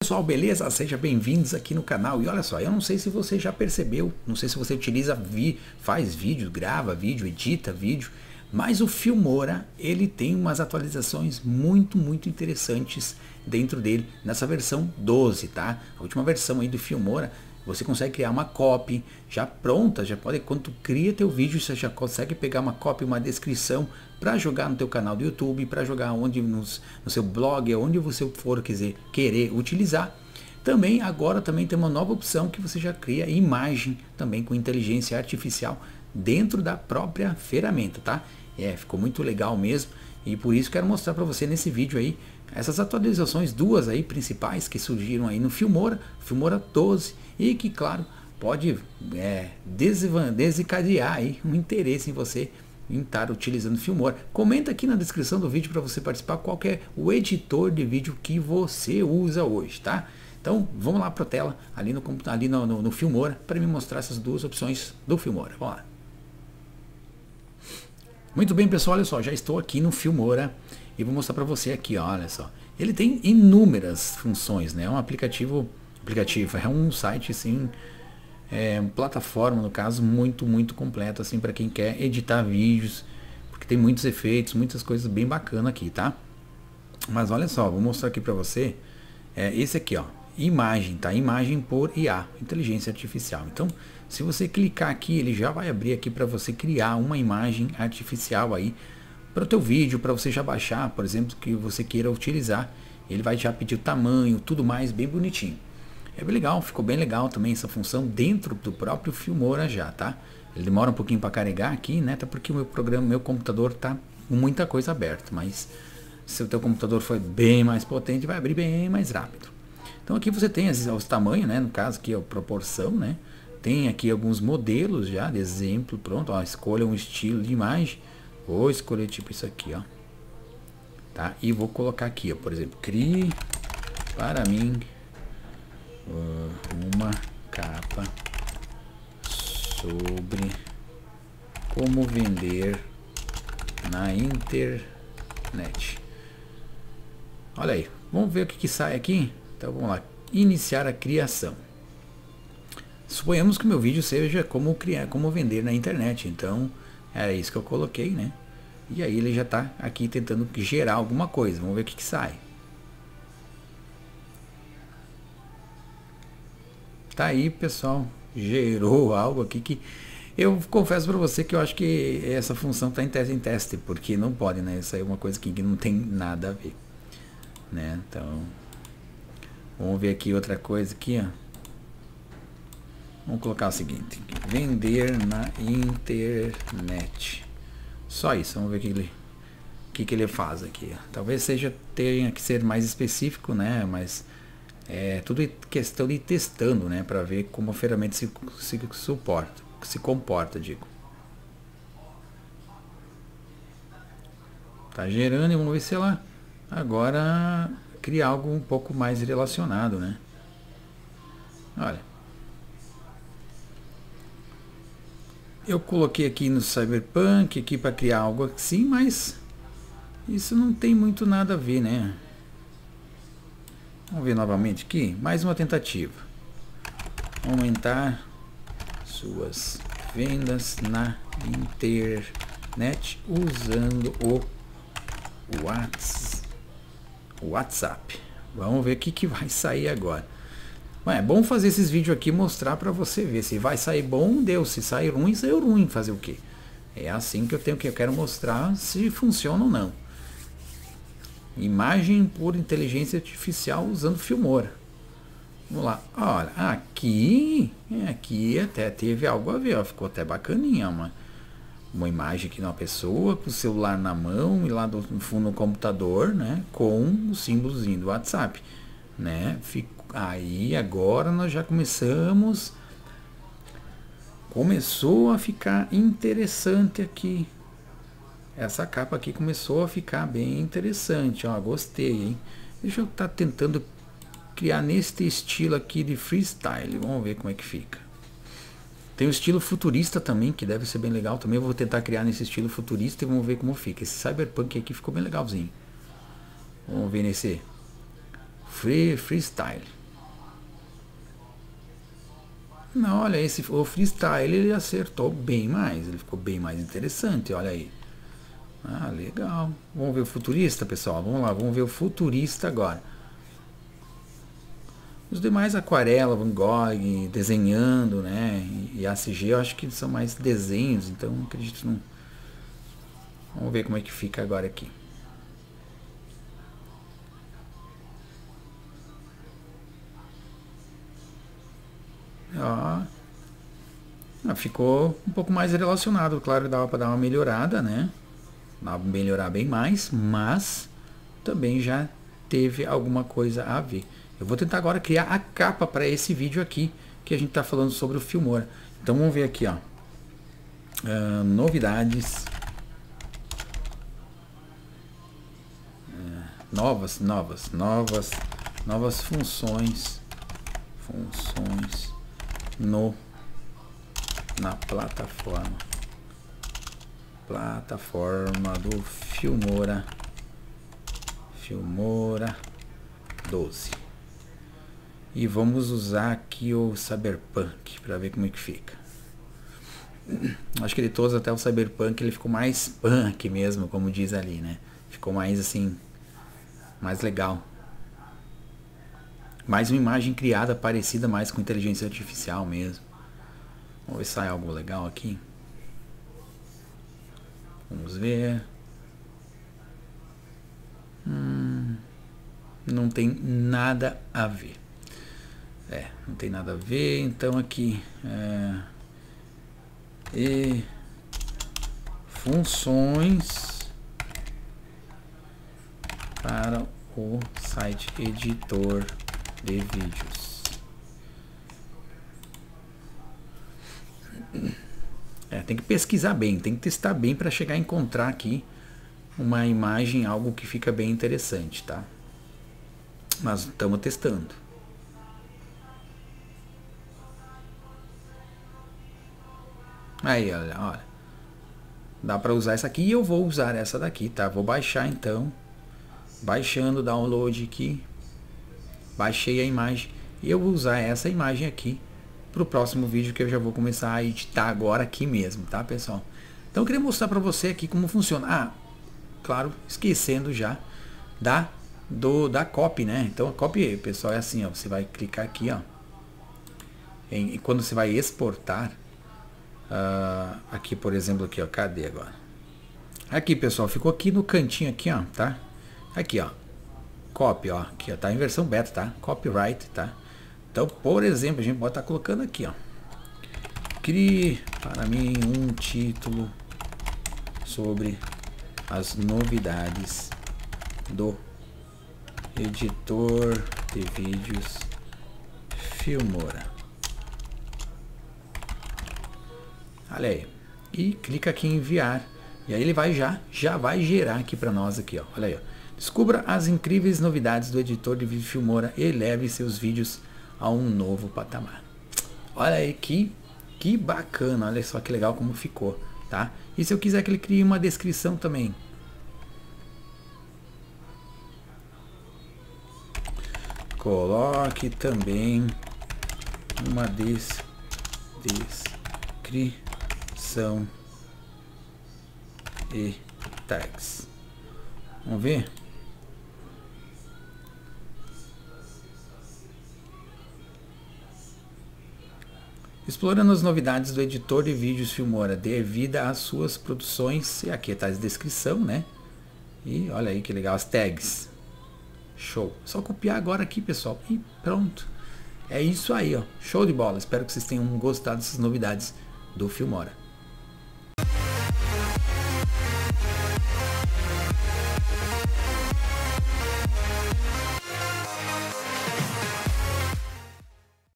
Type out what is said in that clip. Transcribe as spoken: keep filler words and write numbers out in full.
Pessoal, beleza? Sejam bem-vindos aqui no canal. E olha só, eu não sei se você já percebeu, não sei se você utiliza, vi, faz vídeo, grava vídeo, edita vídeo, mas o Filmora, ele tem umas atualizações muito, muito interessantes dentro dele, nessa versão doze, tá? A última versão aí do Filmora, você consegue criar uma copy já pronta, já pode, quando tu cria teu vídeo, você já consegue pegar uma copy, uma descrição para jogar no teu canal do YouTube, para jogar onde nos, no seu blog, onde você for quiser, querer utilizar. Também agora também tem uma nova opção que você já cria imagem também com inteligência artificial dentro da própria ferramenta, tá? É, ficou muito legal mesmo e por isso quero mostrar para você nesse vídeo aí essas atualizações, duas aí principais que surgiram aí no Filmora, Filmora doze, e que claro pode é, desencadear aí um interesse em você em estar utilizando o Filmora. Comenta aqui na descrição do vídeo para você participar qual que é o editor de vídeo que você usa hoje, tá? Então vamos lá para a tela ali no ali no, no, no Filmora para me mostrar essas duas opções do Filmora. Vamos lá. Muito bem, pessoal, olha só, já estou aqui no Filmora e vou mostrar para você aqui, ó, olha só. Ele tem inúmeras funções, né? É um aplicativo, aplicativo, é um site assim, é uma plataforma no caso muito, muito completa assim para quem quer editar vídeos, porque tem muitos efeitos, muitas coisas bem bacanas aqui, tá? Mas olha só, vou mostrar aqui para você, é esse aqui, ó, imagem, tá? Imagem por I A, inteligência artificial. Então, se você clicar aqui, ele já vai abrir aqui para você criar uma imagem artificial aí para o teu vídeo, para você já baixar, por exemplo, que você queira utilizar. Ele vai já pedir o tamanho, tudo mais, bem bonitinho. É bem legal, ficou bem legal também essa função dentro do próprio Filmora já, tá? Ele demora um pouquinho para carregar aqui, né? Até porque o meu programa, meu computador tá com muita coisa aberta, mas se o teu computador for bem mais potente, vai abrir bem mais rápido. Então aqui você tem os, os tamanhos, né? No caso aqui a proporção, né? Tem aqui alguns modelos já de exemplo, pronto, ó, escolha um estilo de imagem. Vou escolher tipo isso aqui, ó. Tá? E vou colocar aqui, ó, por exemplo, crie para mim uh, uma capa sobre como vender na internet. Olha aí, vamos ver o que, que sai aqui. Então vamos lá, iniciar a criação. Suponhamos que o meu vídeo seja como criar, como vender na internet. Então é isso que eu coloquei, né? E aí ele já está aqui tentando gerar alguma coisa. Vamos ver o que, que sai. Tá aí, pessoal, gerou algo aqui que eu confesso para você que eu acho que essa função está em teste, em teste, porque não pode, né? Isso aí é uma coisa que não tem nada a ver, né? Então vamos ver aqui outra coisa aqui, ó. Vamos colocar o seguinte: vender na internet. Só isso. Vamos ver o que ele, que, que ele faz aqui. Talvez seja tenha que ser mais específico, né? Mas é tudo questão de ir testando, né? Para ver como a ferramenta se, se suporta, se comporta, digo. Tá gerando e vamos ver se ela agora cria algo um pouco mais relacionado, né? Olha. Eu coloquei aqui no Cyberpunk aqui para criar algo assim, mas isso não tem muito nada a ver, né? Vamos ver novamente aqui, mais uma tentativa. Aumentar suas vendas na internet usando o WhatsApp. Vamos ver o que, que vai sair agora. Mas é bom fazer esses vídeos aqui e mostrar para você ver. Se vai sair bom, deu. Se sair ruim, saiu ruim. Fazer o quê? É assim que eu tenho que eu quero mostrar se funciona ou não. Imagem por inteligência artificial usando Filmora. Vamos lá. Olha, aqui, aqui até teve algo a ver. Ó, ficou até bacaninha. Uma, uma imagem aqui de uma pessoa com o celular na mão e lá do fundo do computador, né? Com o símbolozinho do WhatsApp, né? Ficou. Aí agora nós já começamos, começou a ficar interessante aqui. Essa capa aqui começou a ficar bem interessante, ó, gostei, hein? Deixa eu estar tá tentando criar neste estilo aqui de freestyle, vamos ver como é que fica. Tem o estilo futurista também, que deve ser bem legal também. Eu vou tentar criar nesse estilo futurista e vamos ver como fica. Esse Cyberpunk aqui ficou bem legalzinho. Vamos ver nesse Free, freestyle. Não, olha, esse, o freestyle ele acertou bem mais. Ele ficou bem mais interessante, olha aí. Ah, legal. Vamos ver o futurista, pessoal. Vamos lá, vamos ver o futurista agora. Os demais, aquarela, Van Gogh, desenhando, né? E A C G, eu acho que são mais desenhos, então acredito não. Vamos ver como é que fica agora aqui. Ó, ficou um pouco mais relacionado, claro, dava para dar uma melhorada, né? Dava para melhorar bem mais, mas também já teve alguma coisa a ver. Eu vou tentar agora criar a capa para esse vídeo aqui, que a gente está falando sobre o Filmora. Então vamos ver aqui, ó. Uh, novidades. Uh, novas, novas, novas, novas funções. Funções no na plataforma. Plataforma do Filmora. Filmora doze. E vamos usar aqui o Cyberpunk para ver como é que fica. Acho que de todos, até o Cyberpunk ele ficou mais punk mesmo, como diz ali, né? Ficou mais assim, mais legal. Mais uma imagem criada parecida mais com inteligência artificial mesmo. Vamos ver se sai algo legal aqui. Vamos ver. Hum, não tem nada a ver. É, não tem nada a ver. Então aqui é, e funções para o site editor de vídeos. É, tem que pesquisar bem, tem que testar bem para chegar a encontrar aqui uma imagem, algo que fica bem interessante, tá? Mas estamos testando. Aí, olha, olha. Dá para usar essa aqui e eu vou usar essa daqui, tá? Vou baixar então. Baixando o download aqui. Baixei a imagem e eu vou usar essa imagem aqui para o próximo vídeo que eu já vou começar a editar agora aqui mesmo, tá, pessoal? Então eu queria mostrar para você aqui como funciona. Ah, claro, esquecendo já da do da copy, né? Então a copy, pessoal, é assim, ó, você vai clicar aqui, ó, em, e quando você vai exportar, uh, aqui por exemplo aqui, ó, cadê agora? Aqui, pessoal, ficou aqui no cantinho aqui, ó, tá? Aqui, ó. Copy, ó, aqui, ó, tá em versão beta, tá? Copyright, tá? Então, por exemplo, a gente pode estar colocando aqui, ó. Crie para mim um título sobre as novidades do editor de vídeos Filmora. Olha aí. E clica aqui em enviar. E aí ele vai já, já vai gerar aqui para nós aqui, ó. Olha aí, ó. Descubra as incríveis novidades do editor de vídeo Filmora e leve seus vídeos a um novo patamar. Olha aí que, que bacana, olha só que legal como ficou, tá? E se eu quiser que ele crie uma descrição também. Coloque também uma des, descrição e tags. Vamos ver? Explorando as novidades do editor de vídeos Filmora, dê vida às suas produções. E aqui está a descrição, né? E olha aí que legal, as tags. Show. Só copiar agora aqui, pessoal. E pronto. É isso aí, ó. Show de bola. Espero que vocês tenham gostado dessas novidades do Filmora.